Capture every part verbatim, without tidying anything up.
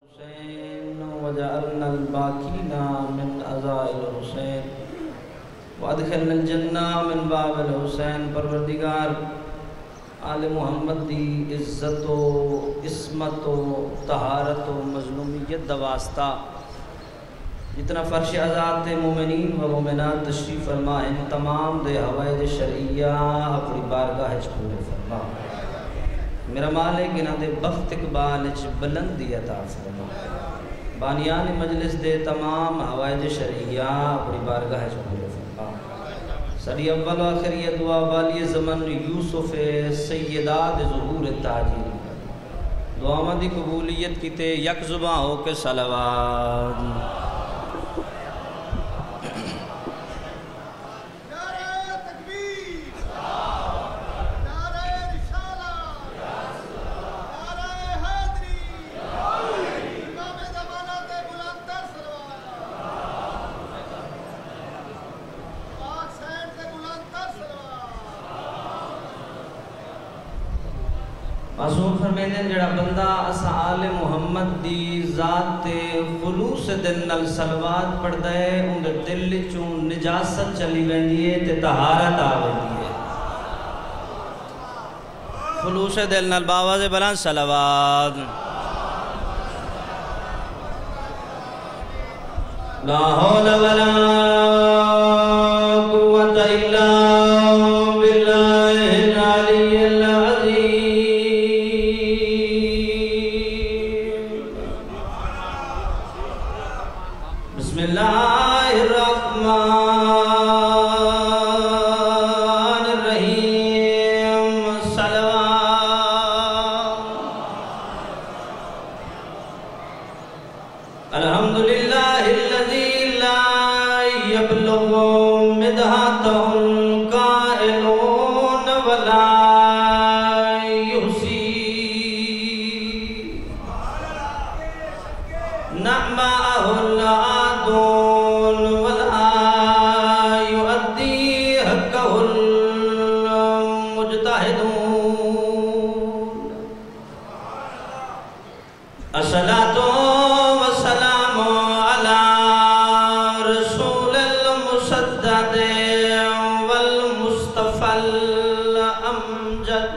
حسین وجعلنا الباقین من عزائل حسین وادخلنا الجنہ من باب الحسین۔ پروردگار آل محمد دی عزت و عصمت و طہارت و مظلومیت دا واسطہ جتنا فرش ازاد مومنین و مومنات تشریف فرما ان تمام دے حوائج شرعیہ اپنی بارگاہ وچ پورے فرما۔ میرا مالک انہاں دے بخت اقبال وچ بلندی عطا فرما۔ بانیان مجلس دے تمام حوائج شرعیہ اپنی بارگاہ وچ پورے فرما۔ ساری اول و آخر یہ دعا والی زمن یوسف سیدات ظہور تاجی دعا دی قبولیت کیتے یک زباں ہو کے صلوات۔ معصوم فرمیندے جڑا بندہ اسا آل محمد دی ذات خلوص دل نال صلوات پڑھدا ہے ان دے دل چوں نجاست چلی ویندی ہے تے طہارت آ ویندی ہے۔ خلوص دل نال باواز بلند صلوات۔ لا حول ولا قوت الا باللہ العلی العظیم۔ بسم اللہ الرحمن الرحیم صلوات۔ الحمدللہ الذی لا یبلغ مدحتہ القائلون ولا یحصی نعمہ العادون ولا یؤدی حقہ المجتہدون۔ الصلاۃ والسلام علی رسول المصدق والمصطفى الامجد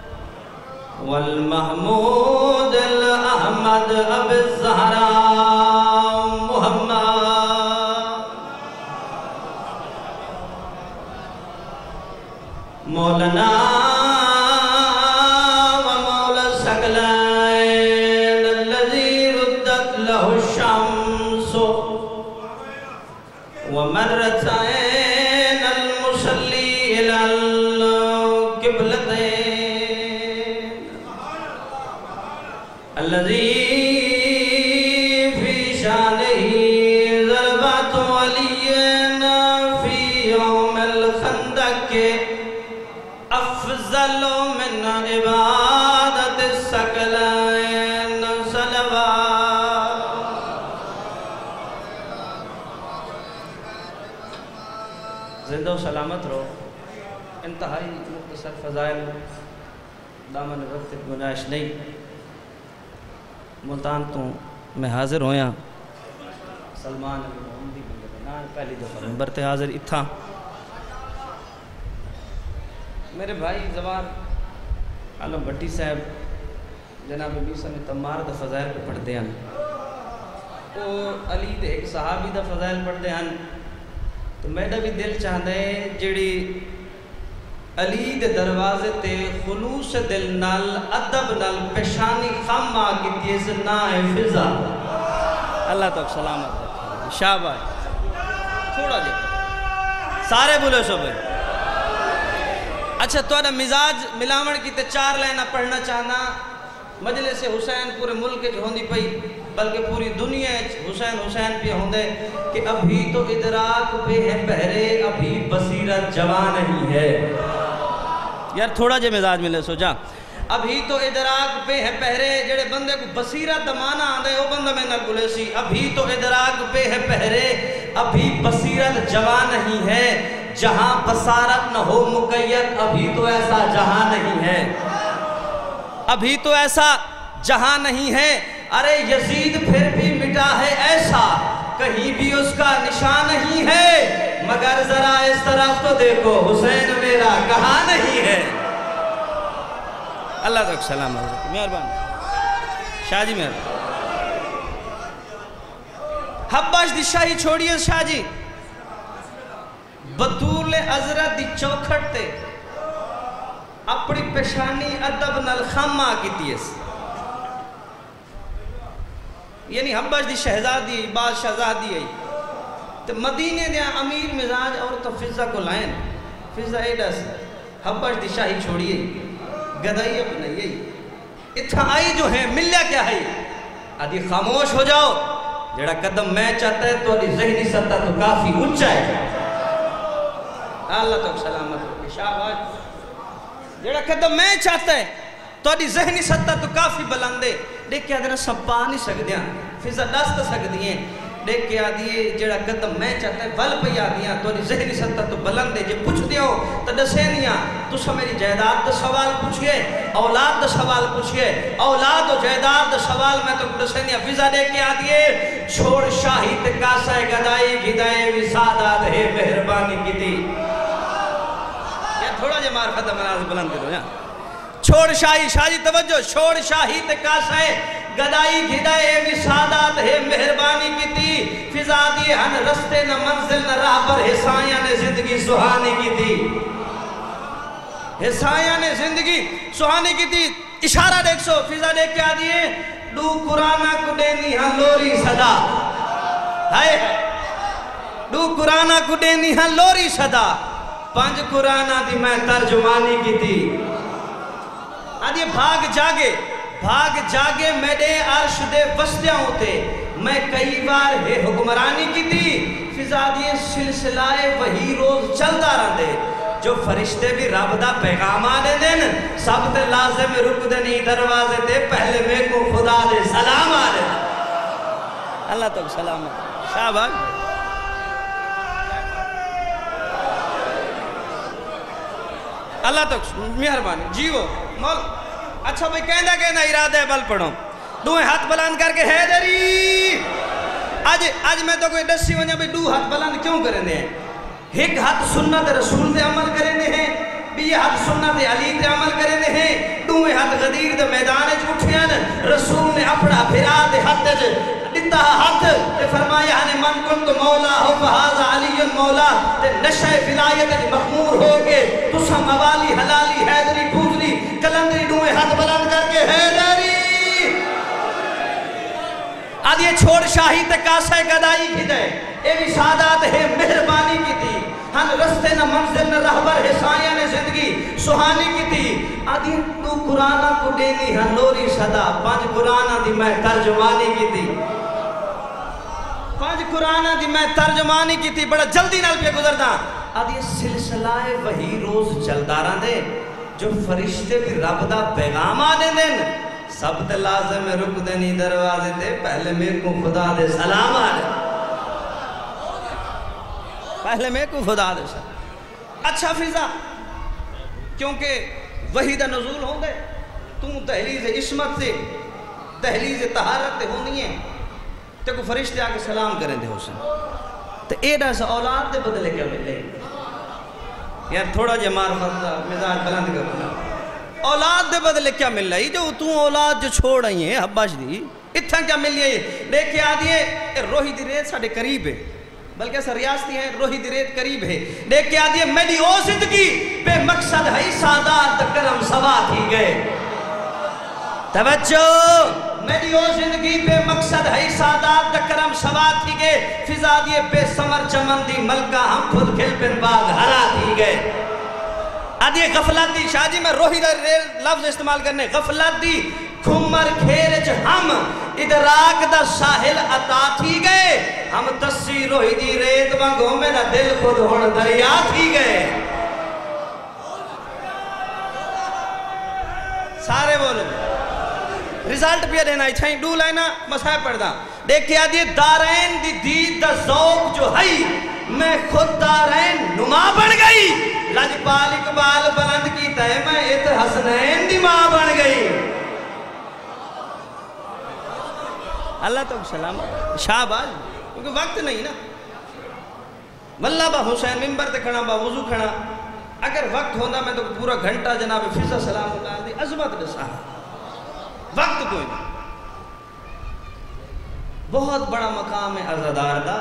والمحمود الاحمد ابی الزہراء محمد مولانا و مولا الثقلین الذی ردت لہ الشمس ومرتین المصلی الی القبلتین الذی فی شانہ ضربات علی فی یوم الخندق افضل من عبادت الثقلین صلوات۔ زندہ و سلامت رہو۔ انتہائی مختصر فضائل دامن وقت گناہش نہیں۔ ملتان تو میں حاضر ہویا سلمان علی محمدی بندے پہلی دفعہ ممبر تے حاضر اتھا میرے بھائی زوار عالم بھٹی صاحب جناب بیسا میں تمار دا فضائل پہ پڑھ دے ہیں اور علی دے ایک صحابی دا فضائل پڑھ دے ہیں تو میرا بھی دل چاہتا ہے جڑی علی دے دروازے تے خلوص دل نال ادب نال پیشانی خم آگی تیز نا فضا اللہ تک سلامت رکھے شاباش تھوڑا جے سارے بولے سو بھائی۔ اچھا تو انا مزاج ملاوڑ کی تے چار لینا پڑھنا چاہنا مجلس حسین پورے ملک جو ہوندی پئی بلکہ پوری دنیا حسین حسین پہ ہوندے کہ ابھی تو ادراک پہ ہے پہرے ابھی بصیرت جوان نہیں ہے۔ یار تھوڑا جے مزاج ملے سو جا ابھی تو ادراک پہ ہے پہرے جڑے بندے کو بصیرت دمانا آندے وہ بندہ میں نہ بولے سی ابھی تو ادراک پہ ہے پہرے ابھی بصیرت جوان نہیں ہے۔ جہاں بصارت نہ ہو مقید ابھی تو ایسا جہاں نہیں ہے۔ ابھی تو ایسا جہاں نہیں ہے ارے یزید پھر بھی مٹا ہے ایسا، کہیں بھی اس کا نشان نہیں ہے، مگر ذرا اس طرف تو دیکھو حسین میرا کہاں نہیں ہے۔ اللہ تک سلام حضرت مہربان شاہ جی مہربان۔ حباش دی شاہی چھوڑیے شاہ جی، بطول حضرت دی چوکھٹ تے اپنی پیشانی ادب نال خامہ کیتی ہے، یعنی حباش دی شہزادی بعد شہزادی ہے تو مدینے دیا امیر مزاج اور تو فضہ کو لائن فضہ ایڈا سے حباش دی شاہی چھوڑیے گدائی اپنے یہی اتھا آئی جو ہے ملیا کیا ہے، آدھی خاموش ہو جاؤ، جڑا قدم میں چاہتا ہے تو آدھی ذہنی سطح تو کافی اونچا ہے۔ اللہ تو سلامت ہو شاہ باج، جڑا قدم میں چاہتا ہے تو آدھی ذہنی سطح تو کافی بلندے، دیکھ کے آدھنا سب پا نہیں سکتے ہیں، فضہ دست سکتی ہیں، دیکھ کے آدھی جڑا قدم میں چاہتا ہے ول پہ آدھیاں تو آدھی ذہنی سطح تو بلندے، جے پوچھ دیو تو دسینیاں تو سا میری جائداد دا سوال پوچھئے، اولاد دا سوال پوچھئے، اولاد و جائداد دا سوال میں تو دسینیاں، فضہ دیکھ کے آدھیے چھوڑ شاہی تکاسہ گدائی گدائے وسادات ہے مہربانی کی تھی۔ تھوڑا جے معرفت مناظر بلند کرو یا چھوڑ شاہی شاہ جی توجہ، چھوڑ شاہی تکاسہ گدائی گھدائے وسادات ہے مہربانی کی تھی، فضا دی ہن رستے نہ منزل نہ راہ پر حسایاں نے زندگی سہانی کی تھی، حسایاں نے زندگی سہانی کی تھی۔ اشارہ دیکھ سو فضا دیکھ کیا دیئے دو قرآنہ کو دینی ہاں لوری صدا، ہائے دو قرآنہ کو دینی ہاں لوری صدا، پانچ قرآنہ دی میں ترجمانی کی تھی۔ آدھے بھاگ جاگے بھاگ جاگے میرے عرش دے وسطیاں ہوتے، میں کئی بار ہے حکمرانی کی تھی، فضا دیئے سلسلائے وہی روز چلتا رہا دے، جو فرشتے بھی رب دا پیغام آنے دین، سب تے لازم رک دنی دروازے تے پہلے میں کو خدا دے سلام آنے دین۔ اللہ تک سلام آنے شاہ بھاگ اللہ تک مہربانی جیو مول۔ اچھا بھئی کہندہ کہندہ ارادہ بل پڑھو، دوئے ہاتھ بلند کر کے حیدری، آج آج میں تو کوئی دسی ونجا بھی دو ہاتھ بلند کیوں کرنے ہیں؟ ایک ہاتھ سنت رسول دے عمل کرنے ہیں، بھی یہ ہاتھ سنت علی دے عمل کرنے ہیں، دوئے ہاتھ غدیر دے میدان جھوٹھیاں، رسول نے اپنا پھرا دے ہاتھ دے دیتا ہاتھ تے فرمایا ہنے من کن تو مولا ہو فہذا علی مولا تے نشہ ولایت مخمور ہو گے تو سا موالی حلالی حیدری پوزری کلندری دوئے ہاتھ بلند کر کے حیدری آدھے چھوڑ شاہی تکاسہ گدائی کی دے اے بھی سادات ہے مہربانی کی تھی، ہن رستے نہ منزل نہ رہبر حسایاں نے زندگی سہانی کی تھی، آدھی تو قرآنہ کو دینی ہن لوری صدا، پانچ قرآنہ دی میں ترجمانی کی تھی، پانچ قرآنہ دی میں ترجمانی کی تھی، بڑا جلدی نال پہ گزر دا، آدھی سلسلہ وہی روز چلتا رہا دے، جو فرشتے بھی رب دا پیغام آنے دیں، سب تے لازم رک دینی دروازے تے پہلے میرے کو خدا دے سلام آنے، پہلے میرے کو خدا دے سلام۔ اچھا فضا کیونکہ وحی دا نزول ہوں دے تم تحلیز عصمت سے تحلیز طہارت تے ہونی ہے تے کو فرشتے آکے سلام کریں دے حسن تے ایڈا سا اولاد دے بدلے کیا ملے یار تھوڑا جے معرفت دا مزاج بلند کرنا اولاد دے بدلے کیا مل رہی جو تو اولاد جو چھوڑ آئی ہیں حباش دی اتھا کیا مل رہی ہے دیکھ کے آدھیے روحی دی ریت ساڑھے قریب ہے بلکہ ایسا ریاستی ہے روحی دی ریت قریب ہے دیکھ کے آدھیے میری او زندگی بے مقصد ہے سادات کرم سوا تھی گئے توجہ میری او زندگی بے مقصد ہے سادات کرم سوا تھی گئے فضا دیے بے سمر چمن دی ملکہ ہم پھل کھل پن باغ ہرا تھی گئے آدھیے غفلت دی شاہ جی میں روحی دا لفظ استعمال کرنے غفلت دی کھمر کھیرج ہم ادراک دا ساحل عطا تھی گئے ہم تسی روحی دی ریت مانگو میرا دل خود ہون دریا تھی گئے سارے بولو ریزلٹ پہ دینا چھائیں ڈو لائنا مسائل پڑھ دا دیکھ کے آدھیے دارین دی دید دا ذوق جو ہے میں خود دارین نما بڑھ گئی لجپال اقبال بلند کی تہے میں ات حسنین دی ماں بن گئی اللہ تو سلام شاہباز کیونکہ وقت نہیں نا واللہ با حسین ممبر تے کھڑا با وضو کھڑا اگر وقت ہونا میں تو پورا گھنٹہ جناب فضا سلام اللہ دی عظمت دسا وقت کوئی نہیں بہت بڑا مقام ہے عزادار دا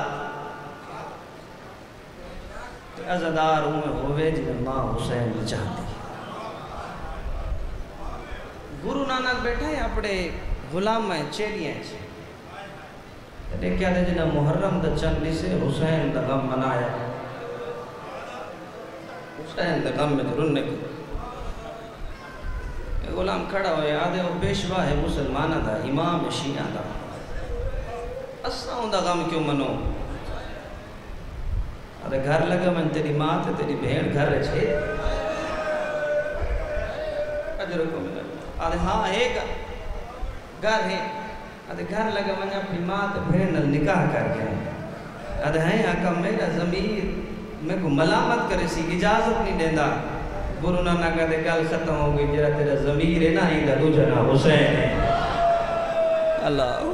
عزادار ہوں ہوئے جنہیں ماں حسین چاہتی گرو نانک بیٹھا ہے اپنے غلام میں چیلیاں چھے دیکھیا دے جنہیں محرم دا چند سے حسین دا غم منایا حسین دا غم میں درنے کو غلام کھڑا ہوئے آدھے وہ پیشوا ہے مسلمانہ دا امام شیعہ دا اساں دا غم کیوں منو آدھے گھر لگا من تیری ماں تے تیری بہن گھر رچے اجر کو ملا آدھے ہاں ایک گھر ہے آدھے گھر لگا من اپنی ماں تے بہن نل نکاح کر کے آدھے ہیں آقا میرا ضمیر میں کو ملامت کرے سی اجازت نہیں دیندہ گرو نانک دے گل ختم ہو گئی جرا تیرا ضمیر ہے نا ہی دا دوجنا حسین ہے اللہ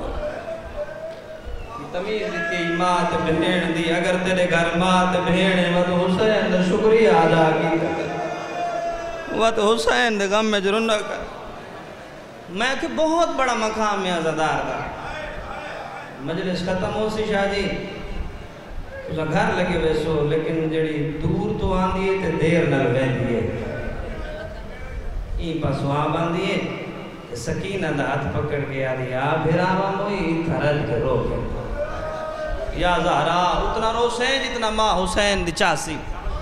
تمیز دیتی ماں تے بہن دی اگر تیرے گھر ماں تے بہن ہے وہ تو حسین دا شکریہ ادا کی وہ تو حسین دے غم میں جرن کر میں کہ بہت بڑا مقام ہے عزادار دا مجلس ختم ہو سی شاہ جی اس کا گھر لگے ویسو لیکن جڑی دور تو آن دیئے تے دیر نہ لگیں دیئے این پاس وہاں بان دیئے سکینہ دا ہاتھ پکڑ کے آدھی آ بھیرا موئی تھرل کے رو کے یا زہرا اتنا رو سین جتنا ماں حسین دی چاسی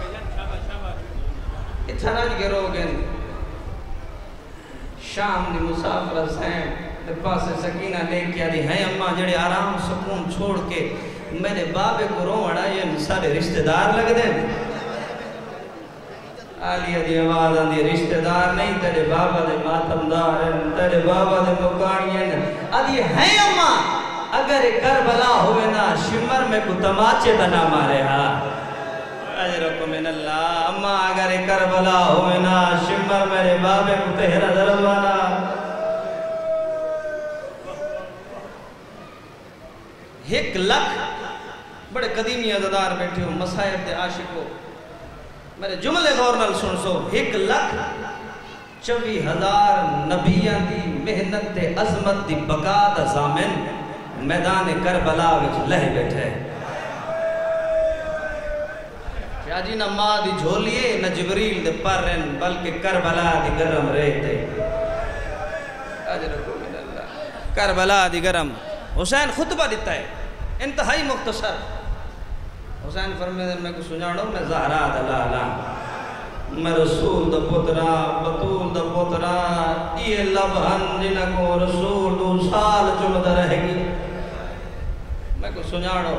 تھرل کے رو کے شام دی مسافر حسین دے پاس سکینہ لے کے آدھی ہیں اماں جڑے آرام سکون چھوڑ کے میرے بابے کو رو اڑائے سارے رشتہ دار لگ دیں آلیہ دی آواز آن دی رشتہ دار نہیں تیرے بابا دے ماتم دار ہیں تیرے بابا دے مکانی ہیں آدھی ہیں اماں اگر کربلا ہوئے نا شمر میں کو تماچے بنا مارے ہاں اجرکم من اللہ اماں اگر کربلا ہوئے نا شمر میرے بابے کو تہرہ ضربانا ایک لکھ بڑے قدیمی عزادار بیٹھے ہو مسائب دے عاشقو میرے جملے غور نال سن سو ایک لکھ چوی ہزار نبیان دی محنت دے عظمت دی بقا دا زامن میدان کربلا وچ لہ بیٹھے شاہ جی نہ ماں دی جھولیے نہ جبریل دے پرن بلکہ کربلا دی گرم رہتے اجرکو من اللہ کربلا دی گرم حسین خطبہ دیتا ہے انتہائی مختصر حسین فرمیدے میں کو سنجاڑو میں زہرا دلالا میں رسول دا پترا بطول دا پترا یہ لبہن جنہ کو رسول دو سال چمدہ رہ گی میں کو سنجاڑو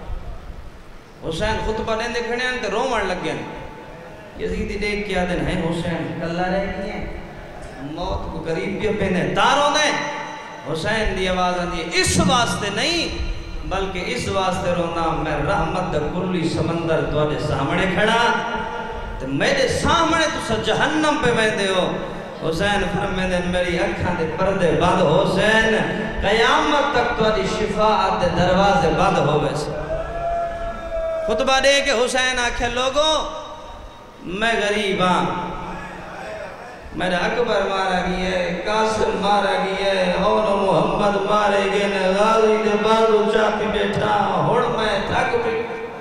حسین خطبہ نہیں دیکھنے ہیں تو رومڑ لگ گئے یزیدی دیکھ کیا دن ہے حسین کلہ رہ گئی ہیں موت کو قریب بھی اپنے تاروں نے حسین دی آواز آن دی اس واسطے نہیں بلکہ اس واسطے رونا میں رحمت دا کلی سمندر دوڑے سامنے کھڑا تو میرے سامنے تو سا جہنم پہ بیندے ہو حسین فرمیدے میری اکھاں دے پردے بند حسین قیامت تک تو دی شفاعت دے دروازے بند ہو ویسے خطبہ دے کہ حسین آکھے لوگوں میں غریب ہاں میرا اکبر مارا گئی ہے قاسم مارا گئی ہے اور محمد مارے گئے غازی دے بازو چاپی بیٹھا ہوڑ میں تھک بھی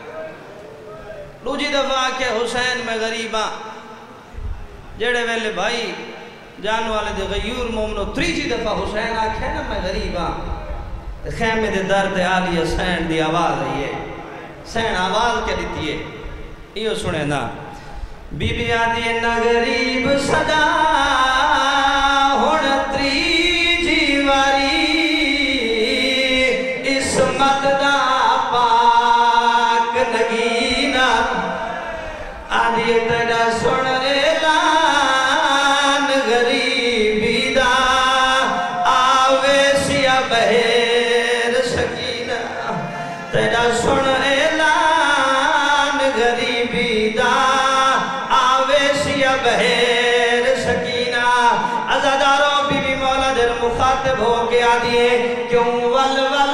دوجی دفعہ کہ حسین میں غریباں جڑے ویلے بھائی جان والے دے غیور مومنو تریجی دفعہ حسین آکھے نا میں غریباں خیمے دے درد آلی حسین دی آواز ہے یہ حسین آواز کیا دیتی ہے یہ سنے نا بی بی آدھی نا غریب صدا ہونا تریجی واری اسمت دا پاک نگینا آدھی تیرا سن اعلان غریبی دا آوے سیا بہر سکینہ تیرا سن اعلان غریبی دا بہر سکینہ عزاداروں بی بی مولا در مخاطب ہو کے آدھئے کیوں والوال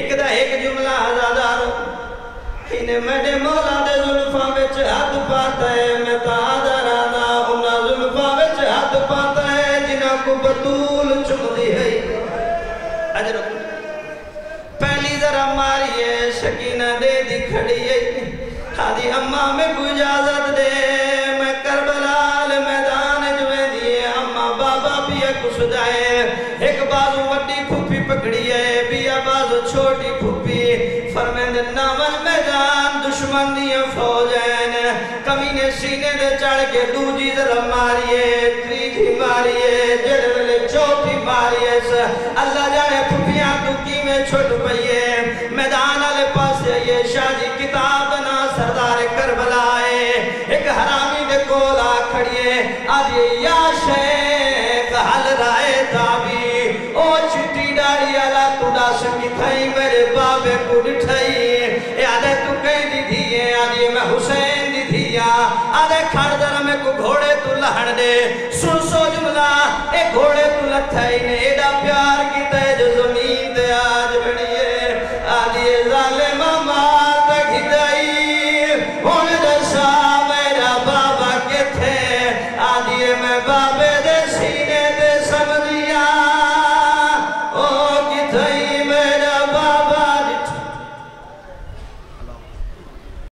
ایک دا ایک جملہ آزادارو انہیں میرے مولا دے ظلفاں بچ ہاتھ پاتا ہے میں تا آزارانا انہا ظلفاں بچ ہاتھ پاتا ہے جنہاں کو بطول چم دی ہے اجر پہلی ذرا ماری ہے شکینہ دے دی کھڑی ہے آدھی اممہ میں کو اجازت دے میں کربلال میدان جویں دیئے اممہ بابا بیا کو سجائے ایک بازو وڈی پھوپی پکڑی ہے بیا بازو چھوٹی پھوپی فرمیند نامل میدان دشمن دیئے فوجین کمینے سینے دے چڑھ کے دو جی ذرا ماریے تریجی ماریے جڑولے چوتھی ماریے اللہ جانے پھوپیاں تو کی میں چھوٹ پئیے میدان آلے پاس یہ شاہی کتاب نا سردار کربلا ہے ایک حرامی دے کولا کھڑیے آدھے یا شیخ حل رائے تابی او چھٹی ڈاڑی اللہ تو دا سکی تھائی میرے بابے کو ڈٹھائی اے آدھے تو کہیں دی دھیے آدھے میں حسین دی دھیا آدھے کھڑ در میں کو گھوڑے تو لہن دے سن سو جملہ اے گھوڑے